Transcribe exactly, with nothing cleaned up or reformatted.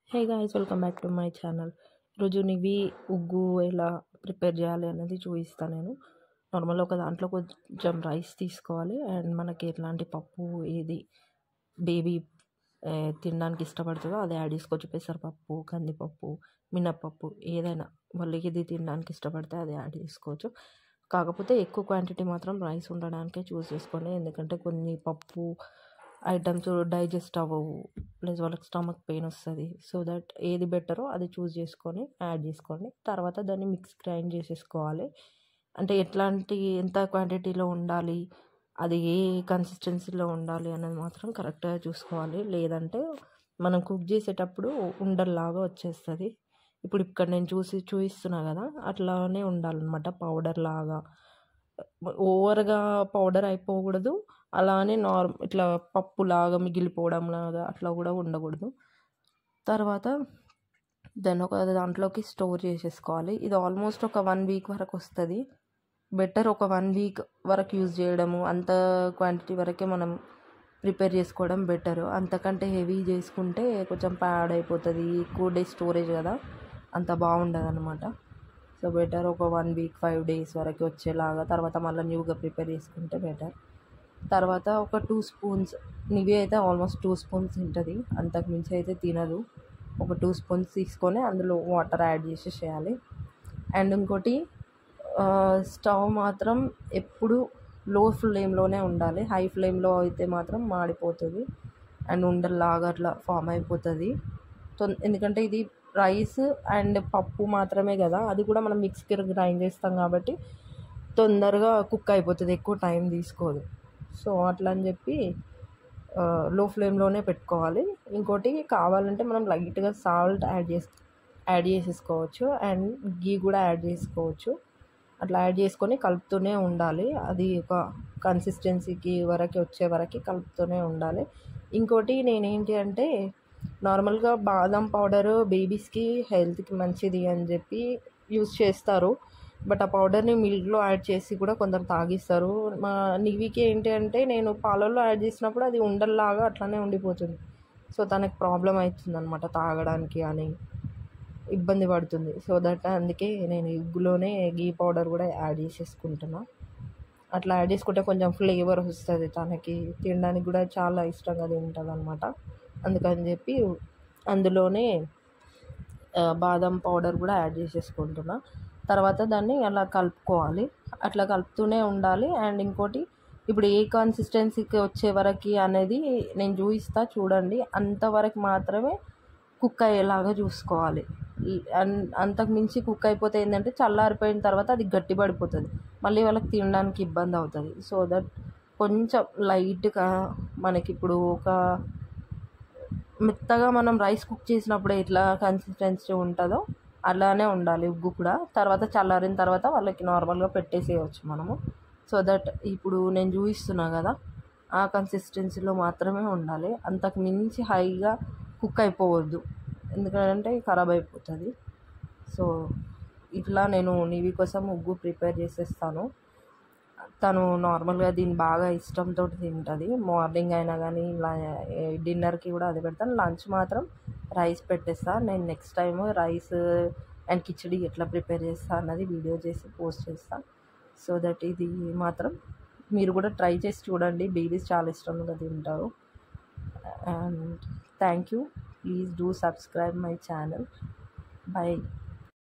Hey guys, welcome back to my channel. ఈరోజు నివి ఉగ్గు ఎలా ప్రిపేర్ చేయాలి అనేది చూపిస్తాను నేను. నార్మల్గా ఒక దాంట్లో కొంచెం రైస్ తీసుకోవాలి అండ్ మనకి ఎట్లాంటి పప్పు ఏది బేబీ తినడానికి ఇష్టపడుతుందో అది యాడ్ చేసుకోవచ్చు. పెసరపప్పు, కందిపప్పు, మినప్పప్పు ఏదైనా వాళ్ళకి ఇది తినడానికి ఇష్టపడితే అది యాడ్ చేసుకోవచ్చు. కాకపోతే ఎక్కువ క్వాంటిటీ మాత్రం రైస్ ఉండడానికే చూస్ చేసుకోండి, ఎందుకంటే కొన్ని పప్పు ఐటమ్స్ డైజెస్ట్ అవ్వవు, ప్లస్ వాళ్ళకి స్టమక్ పెయిన్ వస్తుంది. సో దట్ ఏది బెటరో అది చూస్ చేసుకొని యాడ్ చేసుకోండి. తర్వాత దాన్ని మిక్స్ గ్రైండ్ చేసేసుకోవాలి. అంటే ఎట్లాంటి ఎంత క్వాంటిటీలో ఉండాలి, అది ఏ కన్సిస్టెన్సీలో ఉండాలి అనేది మాత్రం కరెక్ట్గా చూసుకోవాలి. లేదంటే మనం కుక్ చేసేటప్పుడు ఉండల్లాగా వచ్చేస్తుంది. ఇప్పుడు ఇక్కడ నేను చూసి చూపిస్తున్నా కదా, అట్లానే ఉండాలన్నమాట. పౌడర్ లాగా ఓవర్గా పౌడర్ అయిపోకూడదు, అలానే నార్మ్ ఇట్లా పప్పులాగా మిగిలిపోవడం లాగా అట్లా కూడా ఉండకూడదు. తర్వాత దాన్ని ఒక దాంట్లోకి స్టోర్ చేసేసుకోవాలి. ఇది ఆల్మోస్ట్ ఒక వన్ వీక్ వరకు వస్తుంది. బెటర్ ఒక వన్ వీక్ వరకు యూజ్ చేయడము, అంత క్వాంటిటీ వరకే మనం ప్రిపేర్ చేసుకోవడం బెటరు. అంతకంటే హెవీ చేసుకుంటే కొంచెం ప్యాడ్ అయిపోతుంది, ఎక్కువ డేస్ స్టోరేజ్ కదా, అంత బాగుండదు అనమాట. సో బెటర్ ఒక వన్ వీక్ ఫైవ్ డేస్ వరకు వచ్చేలాగా తర్వాత మళ్ళీ న్యూగా ప్రిపేర్ చేసుకుంటే బెటర్. తర్వాత ఒక టూ స్పూన్స్ నివి అయితే ఆల్మోస్ట్ టూ స్పూన్స్ తింటుంది, అంతకు మించి అయితే తినదు. ఒక టూ స్పూన్స్ తీసుకొని అందులో వాటర్ యాడ్ చేసేసేయాలి. అండ్ ఇంకోటి, స్టవ్ మాత్రం ఎప్పుడు లో ఫ్లేమ్లోనే ఉండాలి. హై ఫ్లేమ్లో అయితే మాత్రం మాడిపోతుంది అండ్ ఉండల్లాగా అట్లా ఫామ్ అయిపోతుంది. ఎందుకంటే ఇది రైస్ అండ్ పప్పు మాత్రమే కదా, అది కూడా మనం మిక్సీకి గ్రైండ్ చేస్తాం కాబట్టి తొందరగా కుక్ అయిపోతుంది, ఎక్కువ టైం తీసుకోదు. సో అట్లా అని చెప్పి లో ఫ్లేమ్లోనే పెట్టుకోవాలి. ఇంకోటి కావాలంటే మనం లైట్గా సాల్ట్ యాడ్ చేసి యాడ్ చేసేసుకోవచ్చు అండ్ గీ కూడా యాడ్ చేసుకోవచ్చు. అట్లా యాడ్ చేసుకొని కలుపుతూనే ఉండాలి. అది ఒక కన్సిస్టెన్సీకి వరకు వచ్చే వరకు కలుపుతూనే ఉండాలి. ఇంకోటి నేనేంటి అంటే, నార్మల్గా బాదం పౌడరు బేబీస్కి హెల్త్కి మంచిది అని చెప్పి యూస్ చేస్తారు. బట్ ఆ పౌడర్ని మిల్క్లో యాడ్ చేసి కూడా కొందరు తాగిస్తారు. మా నివికి ఏంటి అంటే, నేను పాలల్లో యాడ్ చేసినప్పుడు అది ఉండల్లాగా అట్లానే ఉండిపోతుంది. సో తనకు ప్రాబ్లం అవుతుంది అనమాట, తాగడానికి అని ఇబ్బంది పడుతుంది. సో దట్ అందుకే నేను ఉగ్గులోనే గీ పౌడర్ కూడా యాడ్ చేసేసుకుంటున్నా. అట్లా యాడ్ చేసుకుంటే కొంచెం ఫ్లేవర్ వస్తుంది, తనకి తినడానికి కూడా చాలా ఇష్టంగా తింటుంది అనమాట. అందుకని చెప్పి అందులోనే బాదం పౌడర్ కూడా యాడ్ చేసేసుకుంటున్నా. తర్వాత దాన్ని అలా కలుపుకోవాలి, అట్లా కలుపుతూనే ఉండాలి. అండ్ ఇంకోటి, ఇప్పుడు ఏ కన్సిస్టెన్సీకి వచ్చే వరకు అనేది నేను చూపిస్తా చూడండి. అంతవరకు మాత్రమే కుక్ అయ్యేలాగా చూసుకోవాలి. అంతకు మించి కుక్ అయిపోతే ఏంటంటే చల్లారిపోయిన తర్వాత అది గట్టిపడిపోతుంది, మళ్ళీ వాళ్ళకి తినడానికి ఇబ్బంది అవుతుంది. సో దట్ కొంచెం లైట్గా మనకి ఇప్పుడు ఒక మెత్తగా మనం రైస్ కుక్ చేసినప్పుడు ఎట్లా కన్సిస్టెన్సీ ఉంటుందో అలానే ఉండాలి ఉగ్గు కూడా. తర్వాత చల్లారిన తర్వాత వాళ్ళకి నార్మల్గా పెట్టేసేయచ్చు మనము. సో దట్ ఇప్పుడు నేను చూపిస్తున్నా కదా, ఆ కన్సిస్టెన్సీలో మాత్రమే ఉండాలి. అంతకు మించి హైగా కుక్ అయిపోవద్దు, ఎందుకంటే ఖరాబ్ అయిపోతుంది. సో ఇట్లా నేను నివి కోసం ఉగ్గు ప్రిపేర్ చేసేస్తాను. తను నార్మల్గా దీన్ని బాగా ఇష్టంతో తింటుంది. మార్నింగ్ అయినా కానీ ఇలా డిన్నర్కి కూడా అది పెడతాను. లంచ్ మాత్రం రైస్ పెట్టేస్తాను. నేను next time rice and khichdi ఎట్లా ప్రిపేర్ చేస్తా అన్నది వీడియో చేసి పోస్ట్ చేస్తాను. సో దట్ ఇది మాత్రం మీరు కూడా ట్రై చేసి చూడండి, బేబీస్ చాలా ఇష్టంగా తింటారు. And thank you, please do subscribe my channel. By.